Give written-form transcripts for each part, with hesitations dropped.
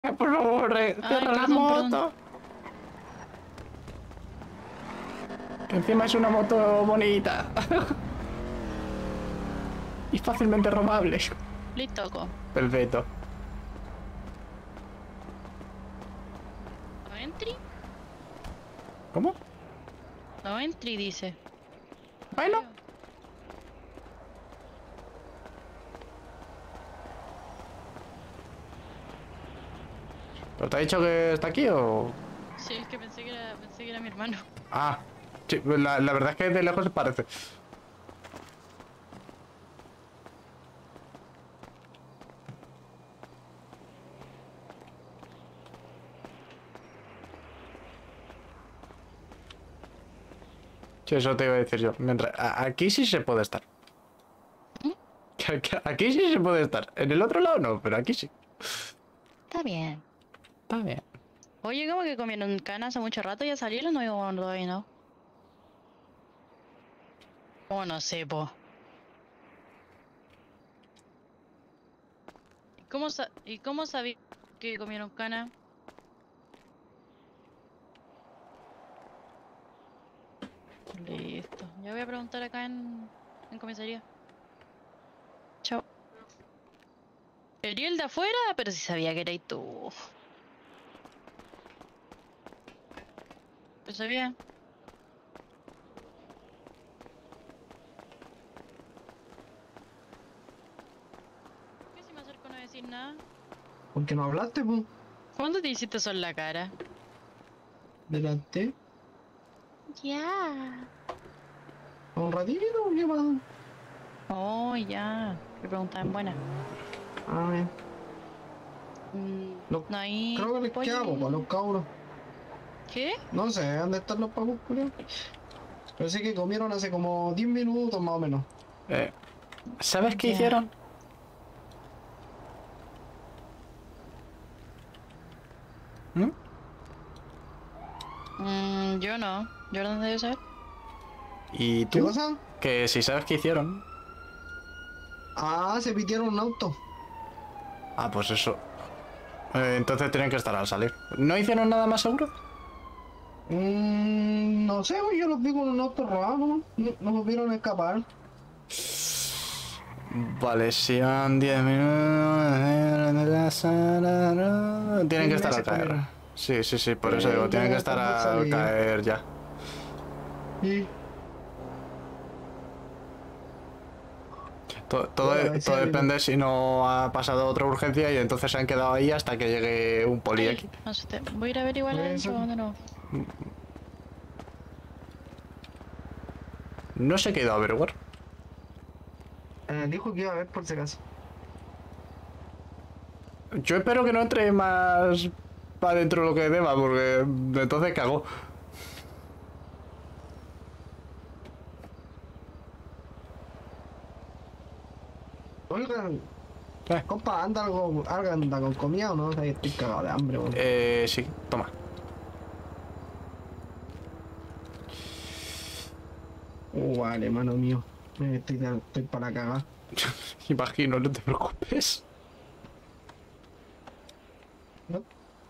Por favor, Ay, cierra la perdón, perdón. moto. Que encima es una moto bonita. Y fácilmente robable. Listo, toco. Perfecto. ¿No entry? ¿Cómo? No entry, dice. No Bueno. veo. ¿Pero te ha dicho que está aquí o...? Sí, es que pensé que era mi hermano. Ah, sí, la verdad es que de lejos se parece. Sí, eso te iba a decir yo. Aquí sí se puede estar. ¿Mm? Aquí sí se puede estar. En el otro lado no, pero aquí sí. Está bien. Está bien. Oye, ¿cómo que comieron cana hace mucho rato? ¿Ya salieron? No, todavía no. Oh, no sé, po. ¿Y cómo sabí que comieron cana? Listo. Ya voy a preguntar acá en comisaría. Chao. ¿Ariel de afuera? Pero si sabía que erais tú. Lo sabía. ¿Por qué si me acerco no decir nada? ¿Por qué no hablaste, pues? ¿Cuándo te hiciste eso en la cara? Delante. Ya. Un ratito, ¿qué pasa? Oh, ya. Me preguntaban en buena. Ah, bien. Mm, Los, no hay creo que les queda poco a los poli. cabros. ¿Qué? No sé dónde están los pacos, culiao. Pero sí que comieron hace como 10 minutos más o menos. Eh, ¿Sabes qué Ya. hicieron? ¿Mm? Yo no. ¿Yo dónde debe ser? ¿Y ¿Qué tú? cosa? Que si sabes qué hicieron. Ah, se pitieron un auto. Ah, pues eso. Entonces tienen que estar al salir. ¿No hicieron nada más seguro? No sé, güey, yo los vi con un auto robado, ¿no? No nos vieron escapar. Vale, si van 10 minutos. Tienen 10 que estar al meses caer. comieron. Sí, sí, sí, por eso digo, tienen que Ya estar están por al salir. caer ya. Sí. Todo, Bueno, a ver si todo alguien depende si no ha pasado otra urgencia y entonces se han quedado ahí hasta que llegue un poli Ay, aquí. no sé. Voy a ir a averiguar eso. adentro de nuevo. No sé qué he ido a averiguar. Dijo que iba a ver por si acaso. Yo espero que no entre más para dentro de lo que deba, porque entonces cago. Oigan, Eh, compa, anda algo anda con comida o no, o sea, estoy cagado de hambre, weón. sí, toma. Vale, mano mío. Estoy para cagar. Imagino, no te preocupes. ¿No?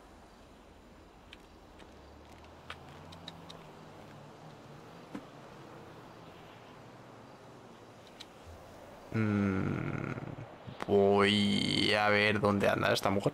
Mm, Voy a ver dónde anda esta mujer.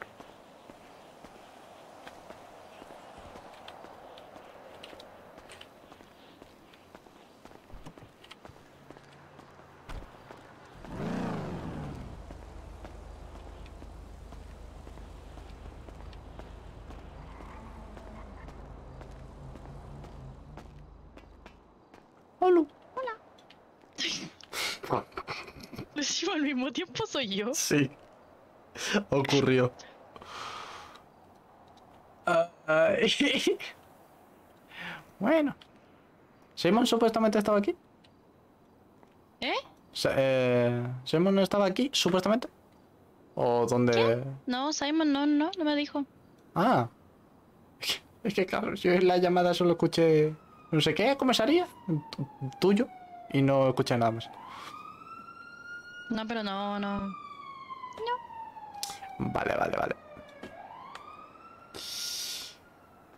Hola. Lo decimos al mismo tiempo soy yo. Sí, ocurrió. Ay. Bueno, Simon supuestamente estaba aquí. ¿Eh? Simon estaba aquí, supuestamente. ¿O ¿Quién? dónde? No, Simon, no me dijo. Ah, es que claro, yo en la llamada solo escuché no sé qué, comisaría, tuyo, y no escuché nada más. No, pero no. No. Vale, vale, vale.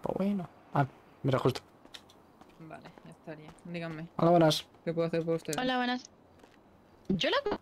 bueno. Ah, mira, justo. Vale, ya estaría. Díganme, Hola, buenas. ¿qué puedo hacer por ustedes? Hola, buenas. Yo la...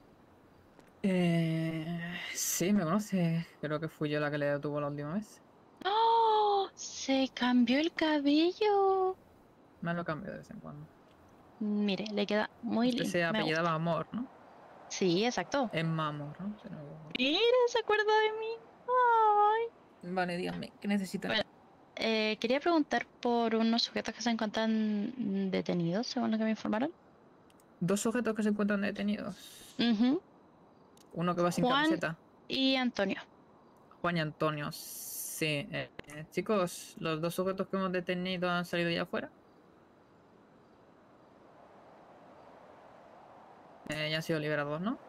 Sí, me conoce. Creo que fui yo la que le detuvo la última vez. ¡Oh! Se cambió el cabello. Me lo cambio de vez en cuando. Mire, le queda muy Usted lindo. se Me apellidaba gusta. Amor, ¿no? Sí, exacto. Emma Amor, ¿no? Si no me equivoco. Mira, se acuerda de mí. Ay. Vale, díganme, ¿qué necesitan? Bueno, quería preguntar por unos sujetos que se encuentran detenidos, según lo que me informaron. Dos sujetos que se encuentran detenidos. Ujú. Uno que va sin Juan camiseta. y Antonio. Juan y Antonio. Sí. Chicos, los dos sujetos que hemos detenido han salido ya afuera. Ya han sido liberados, ¿no?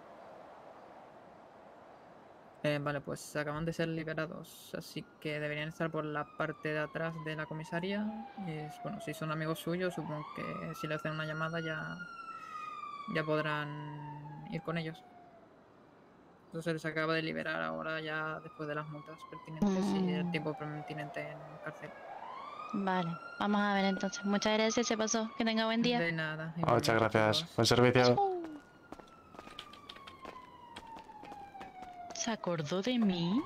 Vale, pues acaban de ser liberados, así que deberían estar por la parte de atrás de la comisaría. Bueno, si son amigos suyos, supongo que si le hacen una llamada ya podrán ir con ellos. Entonces se les acaba de liberar ahora ya después de las multas pertinentes y el tiempo pertinente en cárcel. Vale, vamos a ver entonces. Muchas gracias, se pasó. Que tenga buen día. De nada, Muchas igualmente, gracias. chicos. Buen servicio. Chau. ¿Se acordó de mí?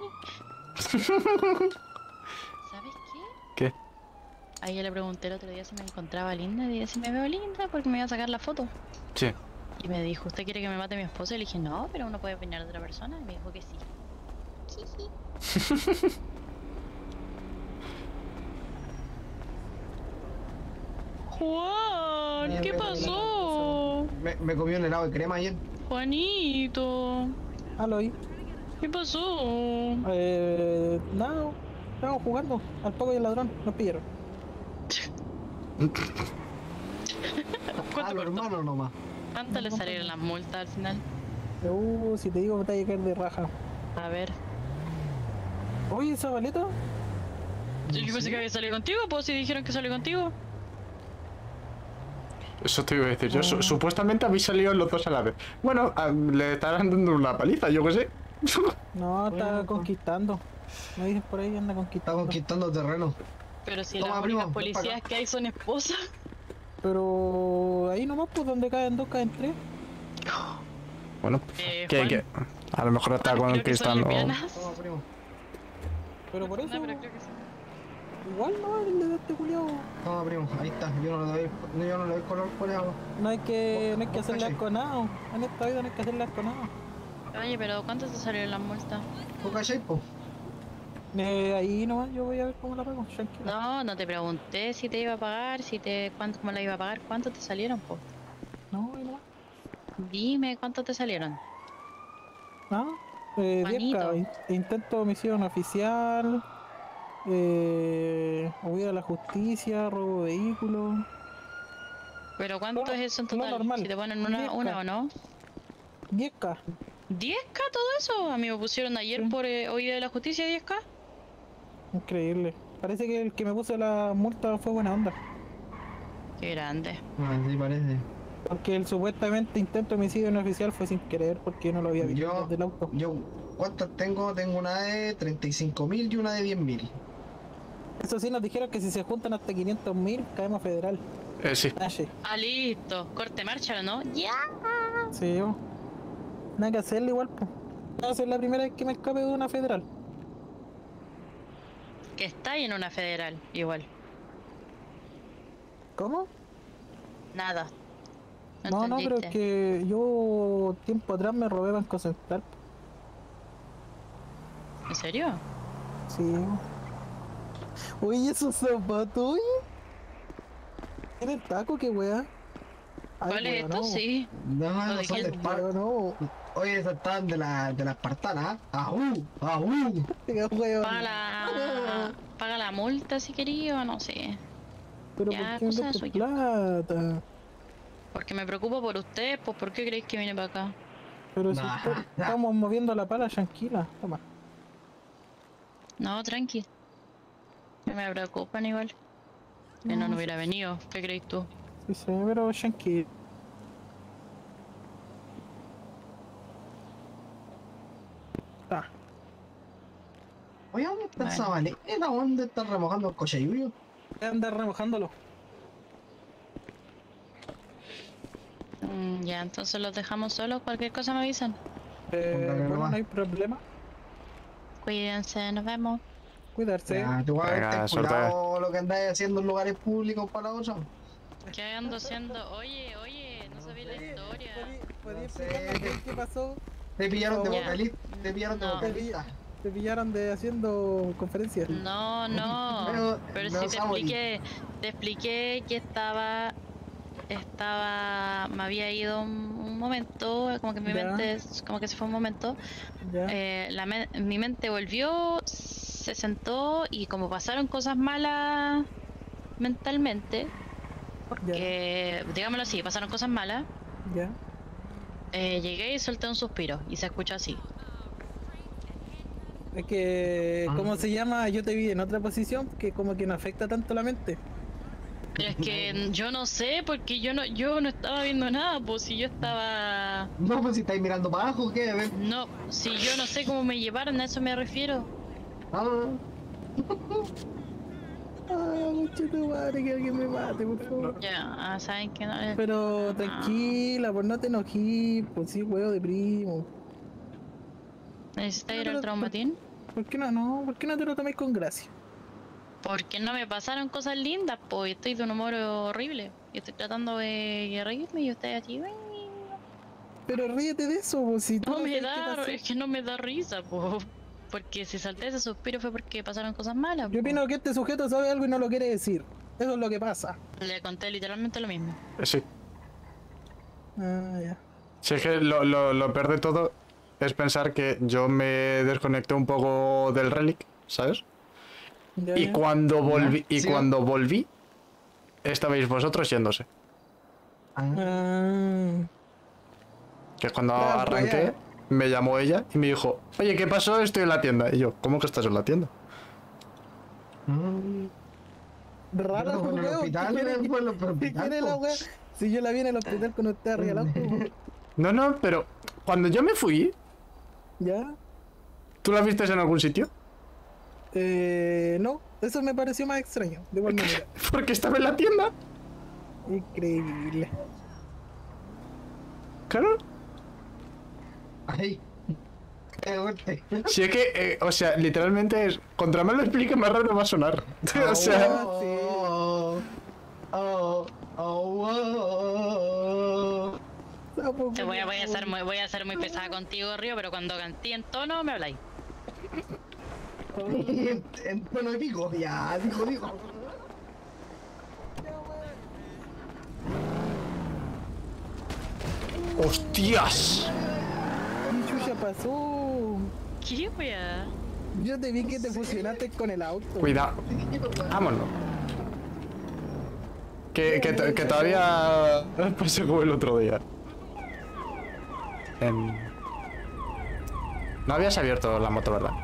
¿Sabes qué? ¿Qué? A ella le pregunté el otro día si me encontraba linda. Y dije, si me veo linda, porque me iba a sacar la foto. Sí. Y me dijo, ¿usted quiere que me mate mi esposo? Y le dije, no, pero uno puede opinar de otra persona. Y me dijo que sí. Jiji. Juan, Bien, ¿qué bien, pasó? Me comí un helado de crema ayer. Juanito, Aló, ahí. ¿qué pasó? Nada, estamos jugando al Paco y el ladrón, nos pillaron. A los hermanos nomás. ¿Cuánto le salieron las multas al final? Si te digo, me te vas a caer de raja. A ver. Oye, esa baleta, Yo pensé que había salido contigo, pues si dijeron que salió contigo. Eso te iba a decir. Yo Ah. supuestamente habéis salido los dos a la vez. Bueno, le estarán dando una paliza, yo qué sé. no, está Bueno, conquistando. Me dicen por ahí, anda Está conquistando. conquistando terreno. Pero si Toma, las primo, únicas ven pa' policías acá. que hay son esposas. Pero ahí nomás, pues donde caen dos, caen tres. Bueno, ¿qué? Juan, ¿Qué? A lo mejor está Juan, creo que son conquistando. lesbianas. Toma, primo. Pero por eso, No, pero creo que sí. igual no, el de este culiao. Toma, primo. Ahí está. Yo no le doy color por eso. No hay que Vos hacerle cachai. asco a nada. En esta vida no hay que hacerle asco a nada. Oye, pero ¿cuánto te salieron las multas? ¿Tú cachai, po? Ahí nomás yo voy a ver cómo la pago, tranquilo. No, no te pregunté si te iba a pagar, cuánto, cómo la iba a pagar, cuánto te salieron, po. No, ahí nomás. Dime cuánto te salieron. Ah, 10K, Juanito. intento de homicidio no oficial, huida a la justicia, robo de vehículo. Pero ¿cuánto es eso en lo total? normal. Si te ponen 10K. una o no. 10K, ¿10K todo eso? A mí me pusieron ayer Sí. por huida de la justicia 10K. increíble. Parece que el que me puso la multa fue buena onda. Qué grande. Ah, sí, parece. Porque el supuestamente intento de homicidio no oficial fue sin querer porque yo no lo había visto Yo- desde el auto. ¿Cuántas tengo? Tengo una de 35.000 y una de 10.000. Eso sí, nos dijeron que si se juntan hasta 500.000 caemos federal. Sí. Nache. Ah, listo. Corte marcha, ¿no? Ya. Sí, yo. Nada que hacerle igual, pues. Va a ser la primera vez que me escape de una federal. Que está ahí en una federal, igual. ¿Cómo? Nada. No, no, pero es entendiste. que yo tiempo atrás me robé Banco Central. ¿En serio? Sí. Oye, esos zapatos, oye. ¿Tienen taco? ¿Qué weá? Ay, ¿Cuál es weón, esto? no. Sí. No, ¿O no de son de quién? Spark. Weón, no. Oye, esas estaban de la espartana. ¡Ajú! ¡Ajú! Qué weón. Paga la multa si quería o no sé. Pero ya, ¿por qué me cosa metes suya. plata? Porque me preocupo por usted, pues ¿por qué creéis que viene para acá? Pero si Nah. estamos moviendo la pala tranquila. Toma. No, tranqui. Que me preocupan igual. Que no hubiera venido. ¿Qué crees tú? Sí, sí, pero tranquilo. Ah, Oye, ¿dónde está esa valera, ¿dónde está remojando el cochayuyo? Anda remojándolo. Ya, entonces los dejamos solos. Cualquier cosa me avisan. Póngale Bueno, nomás. no hay problema. Cuídense, nos vemos. Cuidarse. Ya, tú vas a Venga, ten suerte. cuidado lo que andáis haciendo en lugares públicos para la otra. ¿Qué ando haciendo? Oye, no sabía la historia. ¿Podría No sé. explicarnos qué pasó? Te pillaron de Ya. vocalista, te pillaron de No. vocalista. Te pillaron de haciendo conferencias. No, pero no sí te sabía. expliqué que me había ido un momento, como que mi Ya. mente, como que se fue un momento, Ya. mi mente volvió, se sentó y como pasaron cosas malas mentalmente, Ya. digámoslo así, pasaron cosas malas, Ya. llegué y solté un suspiro y se escuchó así. Es que, ¿cómo se llama? Yo te vi en otra posición que como que no afecta tanto la mente. Pero es que yo no sé, porque yo no estaba viendo nada, pues si yo estaba... No, pues si estáis mirando para abajo, ¿qué? A ver. No, si yo no sé cómo me llevaron, a eso me refiero. Ah, Ah, mucho tu madre, que alguien me mate, por favor. Ya, saben que no... Pero tranquila, pues no te enojí, pues sí, huevo de primo. ¿Necesitas ir al traumatín? ¿Por qué no? ¿Por qué no te lo toméis con gracia? Porque no me pasaron cosas lindas, pues estoy de un humor horrible. Y estoy tratando de reírme y usted aquí... Pero ríete de eso, pues si tú No no me sabes qué da, pasó. es que no me da risa, pues. Porque si salté ese suspiro fue porque pasaron cosas malas. Yo po. opino que este sujeto sabe algo y no lo quiere decir. Eso es lo que pasa. Le conté literalmente lo mismo. Sí. Ah, ya. Si es que lo peor de todo es pensar que yo me desconecté un poco del relic, ¿sabes? Ya, Y ya. Sí. cuando volví, estabais vosotros yéndose. Ah, Que es cuando Claro, arranqué, ya. me llamó ella y me dijo, oye, ¿qué pasó? Estoy en la tienda. Y yo, ¿cómo que estás en la tienda? rara Pero su en el huevo, hospital, ¿qué quiere- fue en el ¿qué hospital, quiere la po. wea? Si yo la vi en el hospital con usted arriba del auto. No, pero cuando yo me fui, ¿Ya? ¿tú la viste en algún sitio? No, eso me pareció más extraño, de igual manera. Porque estaba en la tienda. Increíble. Claro. Ay. Qué fuerte. Si es que, o sea, literalmente es, contra más lo explique, más raro va a sonar. O sea, Oh, oh, oh, oh, Te voy a ser muy pesada contigo, Río, pero cuando canté en tono me habláis. oh. En tono de pico, ya, dijo. ¡hostias! ¿Qué chucha pasó? ¿Qué wea? Yo te vi que te fusionaste con el auto. Cuidado. Vámonos. Que todavía pasó como el otro día. No habías abierto la moto, ¿verdad?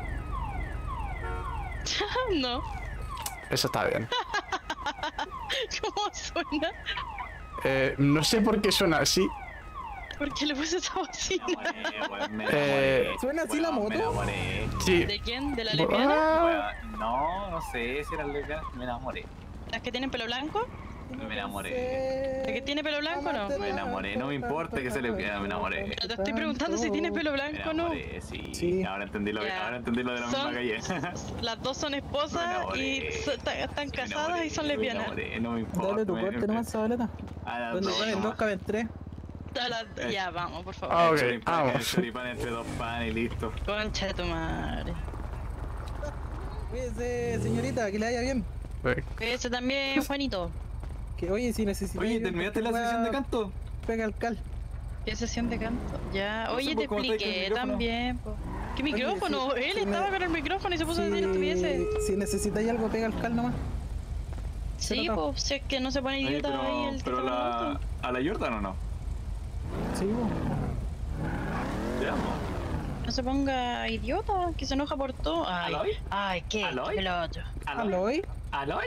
No. Eso está bien. ¿Cómo suena? No sé por qué suena así. ¿Por qué le puse esa bocina? ¿Suena así la moto? Me enamoré. Sí. ¿De quién? ¿De la lesbiana? Weón, no sé si era lesbiana. Me enamoré. ¿Las que tienen pelo blanco? Me enamoré. ¿La que tiene pelo blanco o no? Me enamoré, no me importa que sea lesbiana, me enamoré. Pero te estoy preguntando si tiene pelo Me blanco o no. enamoré, sí. Sí. Ahora entendí lo Ya. ahora entendí lo de la misma Son- calle. Las dos son esposas Me enamoré. y están Me casadas enamoré, y son me lesbianas. enamoré, no me importa. Dale tu corte nomás, Zabaleta. A las Donde dos ponen dos nomás. caben tres. Ya, vamos, por favor. Ah, ok, El choripán, vamos. el choripán entre dos panes y listo. Concha de tu madre. Cuídese, señorita, que le vaya bien. Cuídese también, Juanito. Que oye, si necesita. Oye, ¿terminaste la sesión de canto? Pega al cal. ¿Qué sesión de canto? Ya, No sé, oye, te pues, ¿cómo estáis con el expliqué micrófono? también. Po. ¿Qué micrófono? sí, Él sí, estaba me- con el micrófono y se puso a decir estupideces. Si necesitáis algo, pega al cal nomás. Sí, nota. pues, si es que no se pone Oye, idiota ahí el pero tipo de auto. a la Jordan o no? Sí, po. Ya, po. No se ponga idiota, que se enoja por todo. Ay, ¿Aloy? ay, ¿qué? ¿Aloy? ¿Qué lo otro? ¿Aloy? ¿Aloy?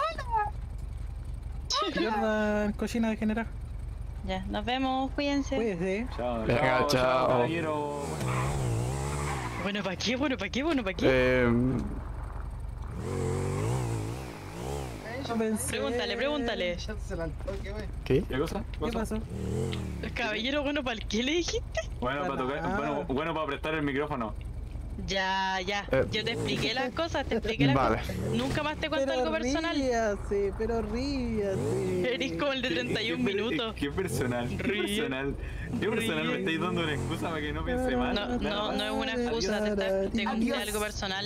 Jordan, cochina de general. Ya, nos vemos, cuídense. Cuídese. Chao, Venga, chao. caballero. Bueno, ¿para qué? Bueno, ¿para qué? Bueno, ¿para qué? Eh, Chao, chao, caballero. Chao, chao, caballero. Chao, chao, caballero. Chao, chao, caballero. Chao, chao, caballero. Bueno, ¿para qué? Bueno, ¿para qué? No pensé. Pregúntale, pregúntale. Echársela al toque, wey. ¿Qué? ¿Qué cosa? ¿Qué pasó? Caballero, bueno, ¿para el qué le dijiste? Bueno, para tocar, bueno, para prestar el micrófono. Ya, ya. Eh. Yo te expliqué las cosas, te expliqué las Vale. cosas. Nunca más te cuento algo personal. Ríase, pero ríase. Eres como el de 31 minutos. ¿Qué personal? ¿Qué Ríe. personal? ¿Qué personal me estáis dando una excusa para que no piense mal? No es una excusa, te conté algo personal.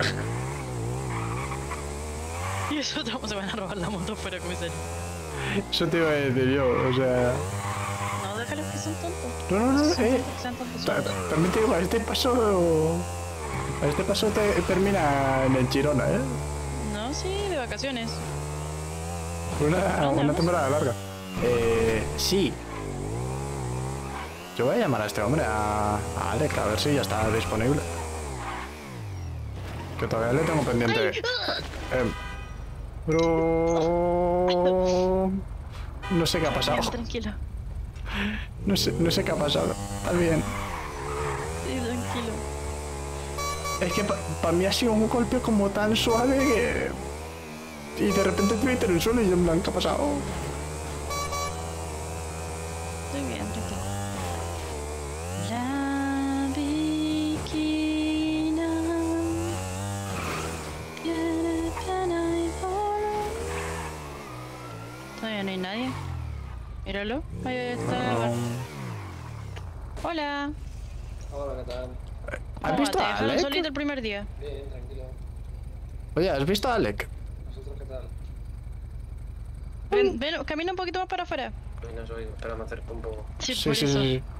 Y eso se van a robar la moto fuera de comisaría. Eso te iba a decir yo, o sea... No, déjalos que son tontos. No, Sean tontos. también te digo, a este paso... A este paso te termina en el Girona, ¿eh? No, sí, de vacaciones. Una vamos? temporada larga. Sí. Yo voy a llamar a este hombre, a Alec, a ver si ya está disponible. Que todavía le tengo pendiente. Bro... No sé qué ha pasado. Bien, tranquilo. No sé qué ha pasado. Está bien. Sí, tranquilo. Es que para mí ha sido un golpe como tan suave que... Y de repente Twitter en el suelo y yo en plan, ¿qué ha pasado? Estoy bien, tranquilo. La viquina tiene pena y dolor. Todavía no hay nadie. Míralo, ahí está. Hola. Hola, ¿qué tal? ¿Has ¿Cómo visto va? ¿Te a dejaron Alec? solito el primer día? Bien, tranquilo. Oye, ¿has visto a Alec? ¿Vosotros qué tal? Ven, camina un poquito más para afuera. Hoy no soy, espera, me acerco un poco. Sí, por eso.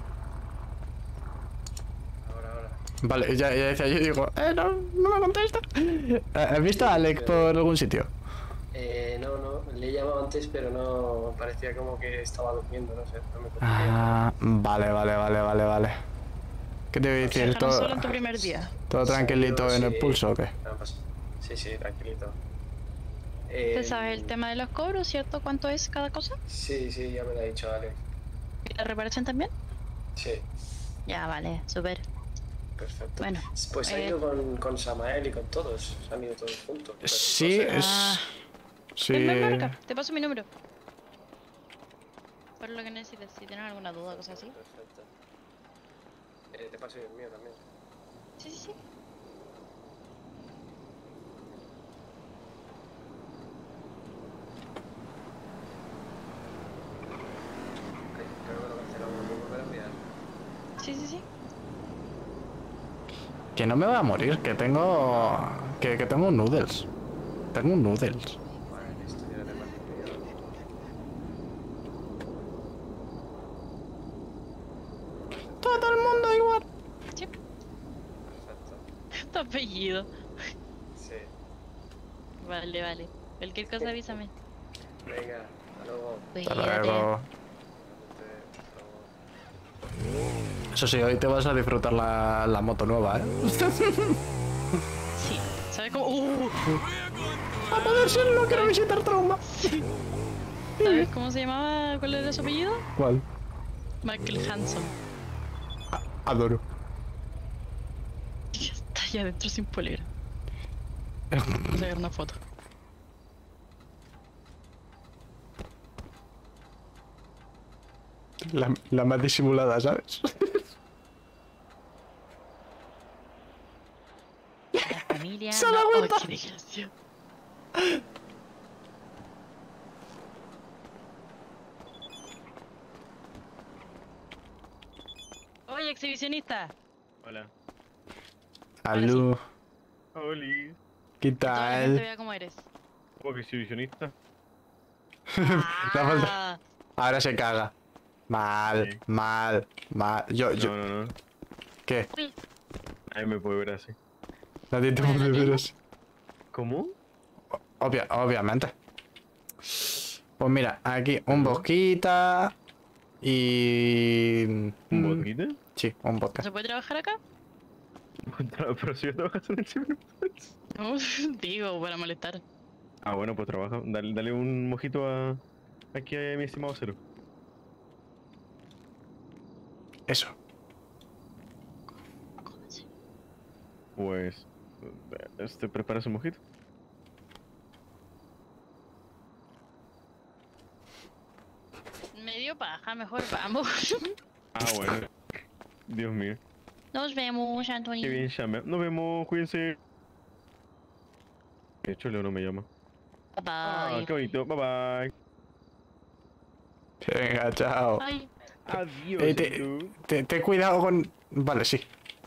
Ahora. Vale, ya decía yo, digo, no me contesta. ¿Has visto a Alec por algún sitio? No, le he llamado antes, pero no, parecía como que estaba durmiendo, no sé, no me contestó. Ah, vale. ¿Qué te voy a ¿Te decir? dejaron ¿Todo, solo en tu primer día? todo tranquilito en el pulso o qué? No pasa. Sí, tranquilito. ¿Te sabes el tema de los cobros, cierto? ¿Cuánto es cada cosa? Sí, ya me lo ha dicho Alex. ¿Y la reparación también? Sí, Ya, vale, súper. perfecto. Bueno, Pues ha ido con Samael y con todos, han ido todos juntos. pero Sí, no sé. es... Sí... Ven para acá, te paso mi número. Por lo que necesites, si tienes alguna duda o cosas así. Perfecto. Te paso el mío también. Sí. Creo que lo cancelamos, ¿me volver a enviar? Sí. Que no me voy a morir, que tengo... Que tengo un noodles. Tengo un noodles. Vale, listo, ya te paso el mío. Todo el mundo igual. Sí, Perfecto. tu apellido. Sí. Vale. Cualquier cosa avísame. Venga, hasta luego. Hasta Cuídate. luego. Eso sí, hoy te vas a disfrutar la moto nueva, ¿eh? Sí, ¿sabes cómo? A poder ser, no quiero visitar trauma. ¿Sabes cómo se llamaba? ¿Cuál era su apellido? ¿Cuál? Michael Hanson. Adoro. Está allá adentro sin polera. Voy a sacar una foto. La más disimulada, ¿sabes? La familia. Se da no, cuenta. qué desgracia. Oye, exhibicionista. Hola. Alú, Oli. ¿qué Que toda la gente tal? vea cómo eres. ¿Cómo que exhibicionista? Ah, Ahora se caga. Mal, Sí. mal. Yo... No. ¿Qué? uy, Ahí me puede ver así. Nadie te Bueno, puede ¿lo ver tengo? así. ¿Cómo? Obviamente. Pues mira, aquí un bosquita y... ¿Un vodka? Sí, un ¿no vodka. se puede trabajar acá? Pero si yo trabajas en el ciber. No, digo, para molestar. Ah, bueno, pues trabaja. Dale un mojito aquí a mi estimado Cero. Eso. Pues. Prepara su mojito. dio paja, mejor vamos. Ah, bueno. Dios mío. Nos vemos, Anthony. Qué bien, Shame. Nos vemos, cuídense. De hecho, Leo no me llama. Bye Ah, bye. qué bonito. Bye bye. Venga, chao. Bye. Adiós. Ten cuidado con... Vale, sí.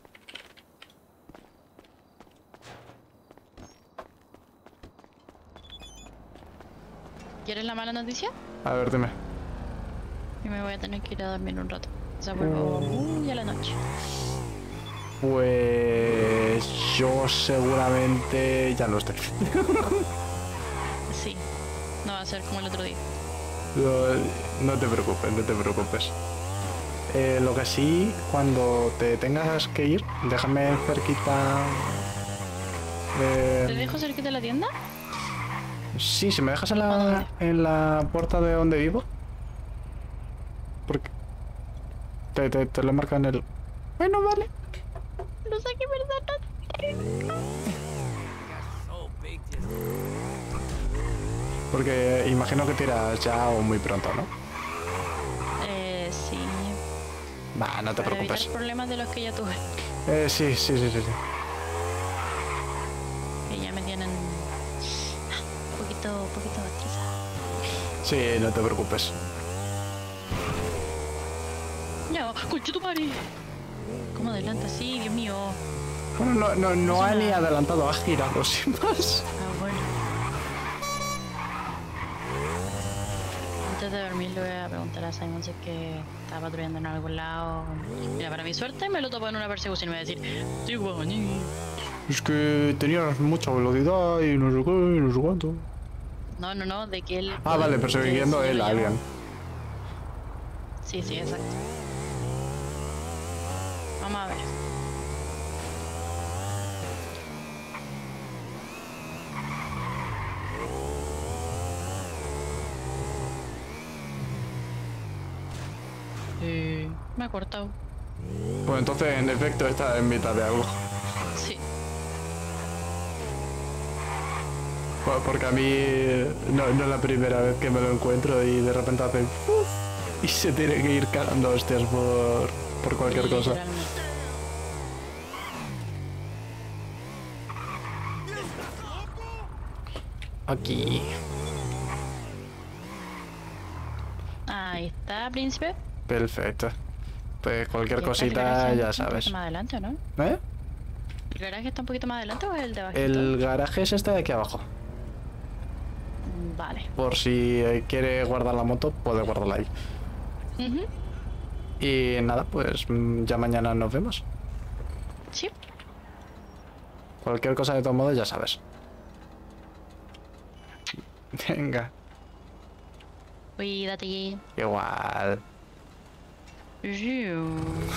¿Quieres la mala noticia? A ver, dime. Y me voy a tener que ir a dormir un rato. O sea, vuelvo muy a la noche. Pues... Yo seguramente ya no estoy. Sí. No va a ser como el otro día. No te preocupes, no te preocupes. Lo que sí, cuando te tengas que ir, déjame cerquita... ¿Te dejo cerquita de la tienda? Sí, si me dejas ¿A dónde? en la puerta de donde vivo. Porque... Te lo marca en el... Bueno, vale. No sé qué verdad. Porque imagino que tiras ya o muy pronto, ¿no? Sí. Va, no te Para preocupes. evitar problemas de los que ya tuve. Sí. Que ya me tienen un poquito estresada. Sí, no te preocupes. No, concha tu madre. ¿Cómo adelanta así? Dios mío. Bueno, no ha Es una- ni adelantado, ha girado sin más. Ah, bueno. Antes de dormir le voy a preguntar a Simon si es que está patrullando en algún lado. Mira, para mi suerte me lo topo en una persecución y me va a decir, sí, guaní. Es que tenías mucha velocidad y no sé qué, y no sé cuánto. No, de que él... Ah, vale, que persiguiendo sí él lo a llamó. alguien. Sí, exacto. Vamos a ver. Me ha cortado. Pues entonces, en efecto, está en mitad de algo. Sí. Porque a mí no es la primera vez que me lo encuentro y de repente hace... ¡uf! Y se tiene que ir cagando hostias por cualquier cosa. Literalmente. Aquí. Ahí está, príncipe. Perfecto. Pues cualquier Y está el cosita garaje ya un sabes. poquito más adelante, ¿o no? ¿Eh? ¿El garaje está un poquito más adelante o es el de abajo? El garaje es este de aquí abajo. Vale. Por si quiere guardar la moto, puede guardarla ahí. Ujú. Y nada, pues ya mañana nos vemos. Sí. Cualquier cosa de todos modos ya sabes. Venga, Cuídate. igual. Ziu.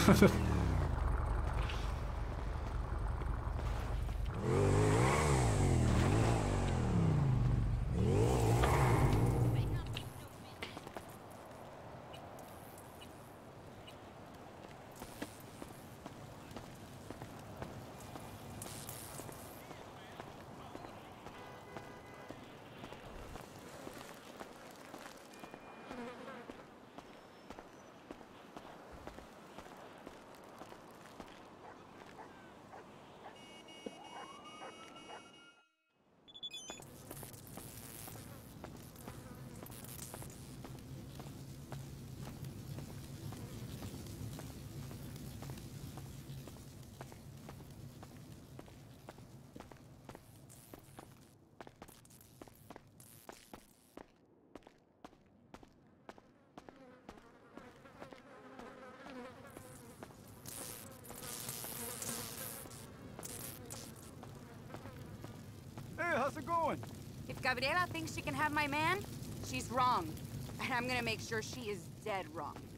Hey, how's it going? If Gabriela thinks she can have my man, she's wrong. And I'm gonna make sure she is dead wrong.